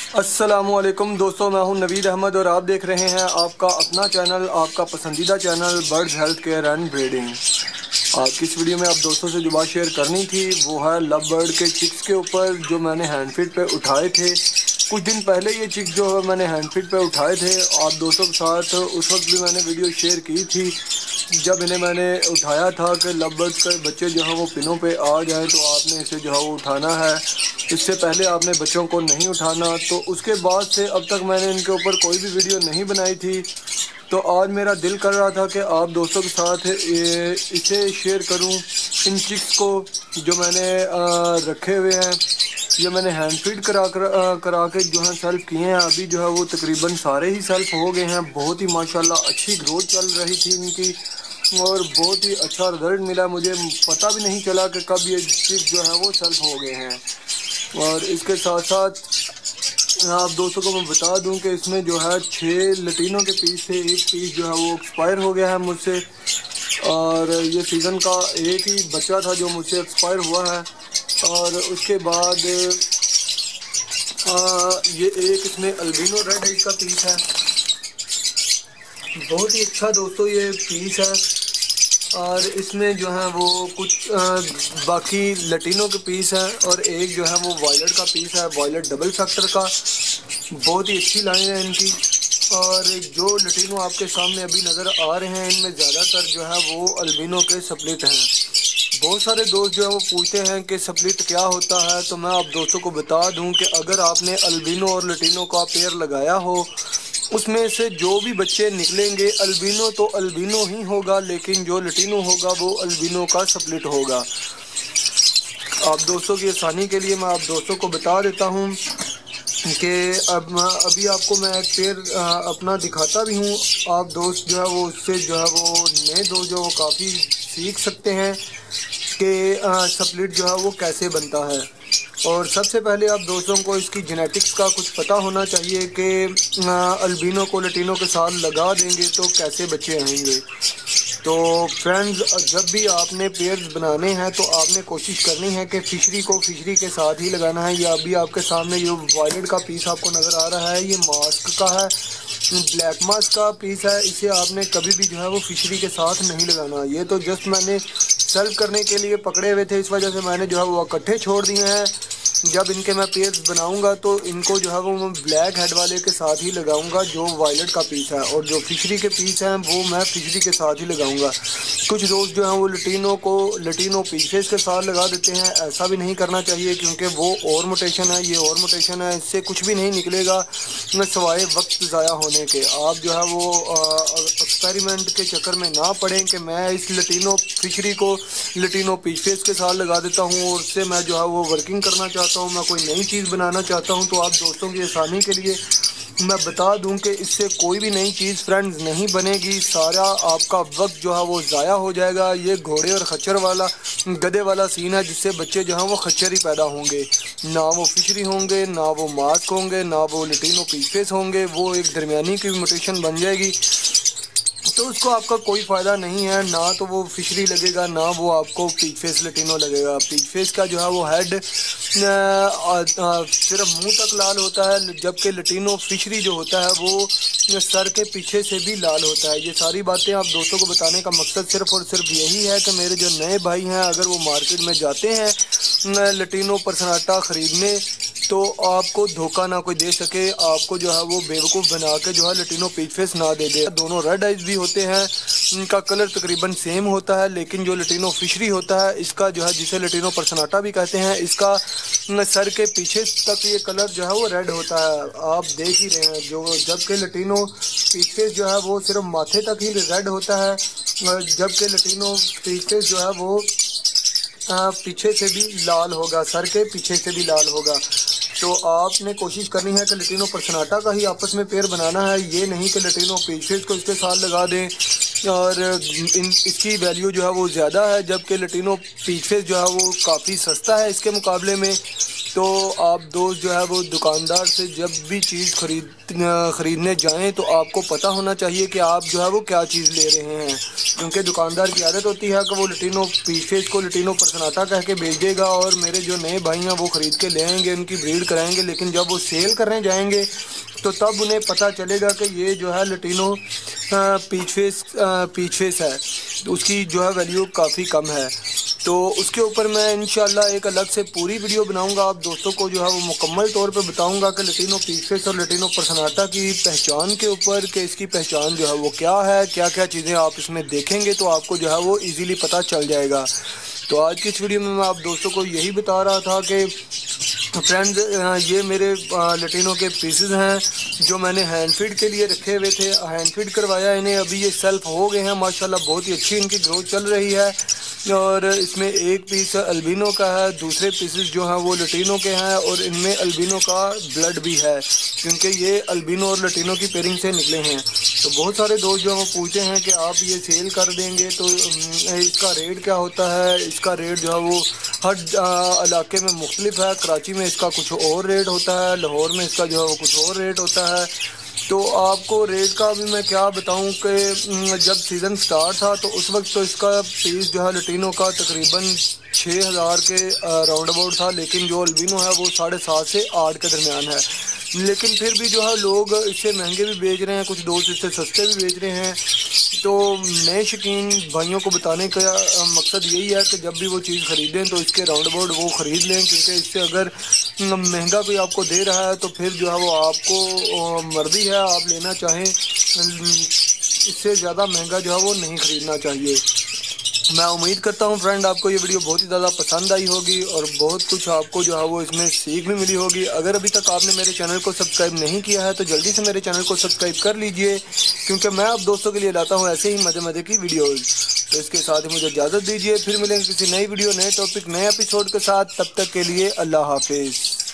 السلام علیکم دوستوں، میں ہوں نوید احمد اور آپ دیکھ رہے ہیں آپ کا اپنا چینل، آپ کا پسندیدہ channel birds health care and breeding. آج کی اس ویڈیو میں آپ دوستوں سے جو بات شیئر کرنی تھی وہ ہے لو برڈ کے چکس کے اوپر جو میں نے ہینڈ فیڈ پہ اٹھائے تھے۔ کچھ دن پہلے یہ چکس جو ہے میں نے ہینڈ فیڈ پہ اٹھائے تھے، آپ دوستوں کے ساتھ اس وقت بھی میں نے ویڈیو شیئر کی تھی جب انہیں میں نے اٹھایا تھا کہ لو برڈ کے بچے جو ہیں وہ پنوں پہ آ جائیں تو آپ نے اسے جو ہے وہ اٹھانا ہے، اس سے پہلے آپ نے بچوں کو نہیں اٹھانا۔ تو اس کے بعد سے اب تک میں نے ان کے اوپر کوئی بھی ویڈیو نہیں بنائی تھی، تو آج میرا دل کر رہا تھا کہ آپ دوستوں کے ساتھ اسے شیئر کروں، ان چکس کو جو میں نے رکھے ہوئے ہیں، یہ میں نے ہینڈ فیڈ کرا کے جو ہے سیلف کیے ہیں۔ ابھی جو ہے وہ تقریباً سارے ہی سیلف ہو گئے ہیں، بہت ہی ماشاءاللہ اچھی گروتھ چل رہی تھی ان کی اور بہت ہی اچھا رزلٹ ملا، مجھے پتہ بھی نہیں چلا کہ کب یہ چکس جو ہے وہ سیلف ہو گئے ہیں۔ اور اس کے ساتھ ساتھ آپ دوستوں کو میں بتا دوں کہ اس میں جو ہے 6 لٹینوں کے پیس سے ایک پیس جو ہے وہ ایکسپائر ہو گیا ہے مجھ سے، اور یہ سیزن کا ایک ہی بچہ تھا جو مجھ سے ایکسپائر ہوا ہے۔ اور اس کے بعد یہ ایک اس میں البینو ریڈ ہے، اس کا پیس ہے، بہت ہی اچھا دوستوں یہ پیس ہے۔ اور اس میں جو ہے وہ کچھ باقی لٹینوں کے پیس ہیں اور ایک جو ہے وہ وائلٹ کا پیس ہے، وائلٹ ڈبل فیکٹر کا، بہت ہی اچھی لائن ہے ان کی۔ اور جو لٹینو آپ کے سامنے ابھی نظر آ رہے ہیں ان میں زیادہ تر جو ہے وہ البینو کے سپلٹ ہیں۔ بہت سارے دوست جو ہے وہ پوچھتے ہیں کہ سپلٹ کیا ہوتا ہے، تو میں آپ دوستوں کو بتا دوں کہ اگر آپ نے البینو اور لٹینو کا پیئر لگایا ہو، اس میں سے جو بھی بچے نکلیں گے البینو تو البینو ہی ہوگا، لیکن جو لٹینو ہوگا وہ البینو کا سپلٹ ہوگا۔ آپ دوستوں کی آسانی کے لیے میں آپ دوستوں کو بتا دیتا ہوں کہ ابھی آپ کو میں ایک پیئر اپنا دکھاتا بھی ہوں، آپ دوست جو ہے وہ اس سے جو ہے وہ نئے دوست جو وہ کافی سیکھ سکتے ہیں کہ سپلٹ جو ہے وہ کیسے بنتا ہے۔ اور سب سے پہلے آپ دوستوں کو اس کی جینیٹکس کا کچھ پتہ ہونا چاہیے کہ البینو کو لٹینو کے ساتھ لگا دیں گے تو کیسے بچے آئیں گے۔ تو فرینڈز، جب بھی آپ نے پیئرز بنانے ہیں تو آپ نے کوشش کرنی ہے کہ فشری کو فشری کے ساتھ ہی لگانا ہے۔ یا ابھی آپ کے سامنے جو وائلٹ کا پیس آپ کو نظر آ رہا ہے یہ ماسک کا ہے، بلیک ماسک کا پیس ہے، اسے آپ نے کبھی بھی جو ہے وہ فشری کے ساتھ نہیں لگانا۔ یہ تو جسٹ میں نے سیلف کرنے کے لیے پکڑے ہوئے تھے، اس وجہ سے میں نے جو ہے وہ اکٹھے چھوڑ دیے ہیں۔ جب ان کے میں پیئرز بناؤں گا تو ان کو جو ہے وہ میں بلیک ہیڈ والے کے ساتھ ہی لگاؤں گا جو وائلٹ کا پیس ہے، اور جو فشری کے پیس ہیں وہ میں فشری کے ساتھ ہی لگاؤں گا۔ کچھ دوست جو ہیں وہ لٹینو پیسز کے ساتھ لگا دیتے ہیں، ایسا بھی نہیں کرنا چاہیے کیونکہ وہ اور موٹیشن ہے، یہ اور موٹیشن ہے، اس سے کچھ بھی نہیں نکلے گا سوائے وقت ضائع ہونے کے۔ آپ جو ہے وہ ایکسپیریمنٹ کے چکر میں نہ پڑیں کہ میں اس لٹینو فشری کو لٹینو پیسز کے ساتھ لگا دیتا ہوں اور اس سے میں جو ہے وہ ورکنگ کرنا چاہتا ہوں، میں کوئی نئی چیز بنانا چاہتا ہوں۔ تو آپ دوستوں کی آسانی کے لیے میں بتا دوں کہ اس سے کوئی بھی نئی چیز فرینڈز نہیں بنے گی، سارا آپ کا وقت جو ہے وہ ضائع ہو جائے گا۔ یہ گھوڑے اور خچر والا گدے والا سین ہے، جس سے بچے جو ہیں وہ خچر ہی پیدا ہوں گے، نہ وہ فشری ہوں گے، نہ وہ ماسک ہوں گے، نہ وہ لٹینو پیسز ہوں گے، وہ ایک درمیانی کی موٹیشن بن جائے گی، تو اس کو آپ کا کوئی فائدہ نہیں ہے، نہ تو وہ فشری لگے گا نہ وہ آپ کو پیچ فیس لٹینو لگے گا۔ پیچ فیس کا جو ہے وہ ہیڈ صرف منہ تک لال ہوتا ہے، جبکہ لٹینو فشری جو ہوتا ہے وہ سر کے پیچھے سے بھی لال ہوتا ہے۔ یہ ساری باتیں آپ دوستوں کو بتانے کا مقصد صرف اور صرف یہی ہے کہ میرے جو نئے بھائی ہیں اگر وہ مارکیٹ میں جاتے ہیں لٹینو پرسناٹا خریدنے تو آپ کو دھوکہ نہ کوئی دے سکے، آپ کو جو ہے وہ بیوقوف بنا کے جو ہے لٹینو پیچ فیس نہ دے دے۔ دونوں ریڈ آئیز بھی ہوتے ہیں، ان کا کلر تقریباً سیم ہوتا ہے، لیکن جو لٹینو فشری ہوتا ہے اس کا جو ہے جسے لٹینو پرسناٹا بھی کہتے ہیں، اس کا سر کے پیچھے تک یہ کلر جو ہے وہ ریڈ ہوتا ہے، آپ دیکھ ہی رہے ہیں۔ جبکہ لٹینو پیچ فیس جو ہے وہ صرف ماتھے تک ہی ریڈ ہوتا ہے، جبکہ لٹینو پیچ فیس جو ہے وہ پیچھے سے بھی لال ہوگا، سر کے پیچھے سے بھی لال ہوگا۔ تو آپ نے کوشش کرنی ہے کہ لٹینو پرسناٹا کا ہی آپس میں پیئر بنانا ہے، یہ نہیں کہ لٹینو پیچ فیس کو اس کے ساتھ لگا دیں اور اس کی ویلیو جو ہے وہ زیادہ ہے، جبکہ لٹینو پیچ فیس جو ہے وہ کافی سستا ہے اس کے مقابلے میں۔ تو آپ دوست جو ہے وہ دکاندار سے جب بھی چیز خریدنے جائیں تو آپ کو پتہ ہونا چاہیے کہ آپ جو ہے وہ کیا چیز لے رہے ہیں، کیونکہ دکاندار کی عادت ہوتی ہے کہ وہ لٹینو پیس فیس کو لٹینو پرسناٹا کہہ کے بیچ دے گا، اور میرے جو نئے بھائی ہیں وہ خرید کے لے آئیں گے، ان کی بریڈ کرائیں گے، لیکن جب وہ سیل کرنے جائیں گے تو تب انہیں پتہ چلے گا کہ یہ جو ہے لٹینو پیچ فیس ہے، اس کی جو ہے ویلیو کافی کم ہے۔ تو اس کے اوپر میں انشاءاللہ ایک الگ سے پوری ویڈیو بناؤں گا، آپ دوستوں کو جو ہے وہ مکمل طور پہ بتاؤں گا کہ لٹینو پیچ فیس اور لٹینو پرسناٹا کی پہچان کے اوپر، کہ اس کی پہچان جو ہے وہ کیا ہے، کیا کیا چیزیں آپ اس میں دیکھیں گے تو آپ کو جو ہے وہ ایزیلی پتہ چل جائے گا۔ تو آج کی اس ویڈیو میں آپ دوستوں کو یہی بتا رہا تھا کہ فرینڈز یہ میرے لٹینو کے پیسز ہیں جو میں نے ہینڈ فیڈ کے لیے رکھے ہوئے تھے، ہینڈ فیڈ کروایا انہیں، ابھی یہ سیلف ہو گئے ہیں ماشاءاللہ، بہت ہی اچھی ان کی گروتھ چل رہی ہے، اور اس میں ایک پیس البینو کا ہے، دوسرے پیسز جو ہیں وہ لٹینو کے ہیں، اور ان میں البینو کا بلڈ بھی ہے کیونکہ یہ البینو اور لٹینو کی پیرنگ سے نکلے ہیں۔ تو بہت سارے دوست جو ہیں وہ پوچھتے ہیں کہ آپ یہ سیل کر دیں گے تو اس کا ریٹ کیا ہوتا ہے؟ اس کا ریٹ جو ہے وہ ہر علاقے میں مختلف ہے، کراچی میں اس کا کچھ اور ریٹ ہوتا ہے، لاہور میں اس کا جو ہے وہ کچھ اور ریٹ ہوتا ہے۔ تو آپ کو ریٹ کا بھی میں کیا بتاؤں کہ جب سیزن سٹارٹ تھا تو اس وقت تو اس کا پیس جو ہے لٹینو کا تقریباً 6000 کے راؤنڈ اباؤٹ تھا، لیکن جو البینو ہے وہ 7.5 سے 8 کے درمیان ہے، لیکن پھر بھی جو ہے لوگ اس سے مہنگے بھی بیچ رہے ہیں، کچھ دوست اس سے سستے بھی بیچ رہے ہیں۔ تو نئے شوقین بھائیوں کو بتانے کا مقصد یہی ہے کہ جب بھی وہ چیز خریدیں تو اس کے راؤنڈ اباؤٹ وہ خرید لیں، کیونکہ اس سے اگر مہنگا کوئی آپ کو دے رہا ہے تو پھر جو ہے وہ آپ کو مرضی ہے، آپ لینا چاہیں، اس سے زیادہ مہنگا جو ہے وہ نہیں خریدنا چاہیے۔ میں امید کرتا ہوں فرینڈ آپ کو یہ ویڈیو بہت ہی زیادہ پسند آئی ہوگی اور بہت کچھ آپ کو جو ہے وہ اس میں سیکھ بھی ملی ہوگی۔ اگر ابھی تک آپ نے میرے چینل کو سبسکرائب نہیں کیا ہے تو جلدی سے میرے چینل کو سبسکرائب کر لیجئے، کیونکہ میں آپ دوستوں کے لیے لاتا ہوں ایسے ہی مزے مزے کی ویڈیوز۔ تو اس کے ساتھ ہی مجھے اجازت دیجیے، پھر ملیں گے کسی نئی ویڈیو، نئے ٹاپک، نئے ایپیسوڈ کے ساتھ، تب تک کے لیے اللہ حافظ۔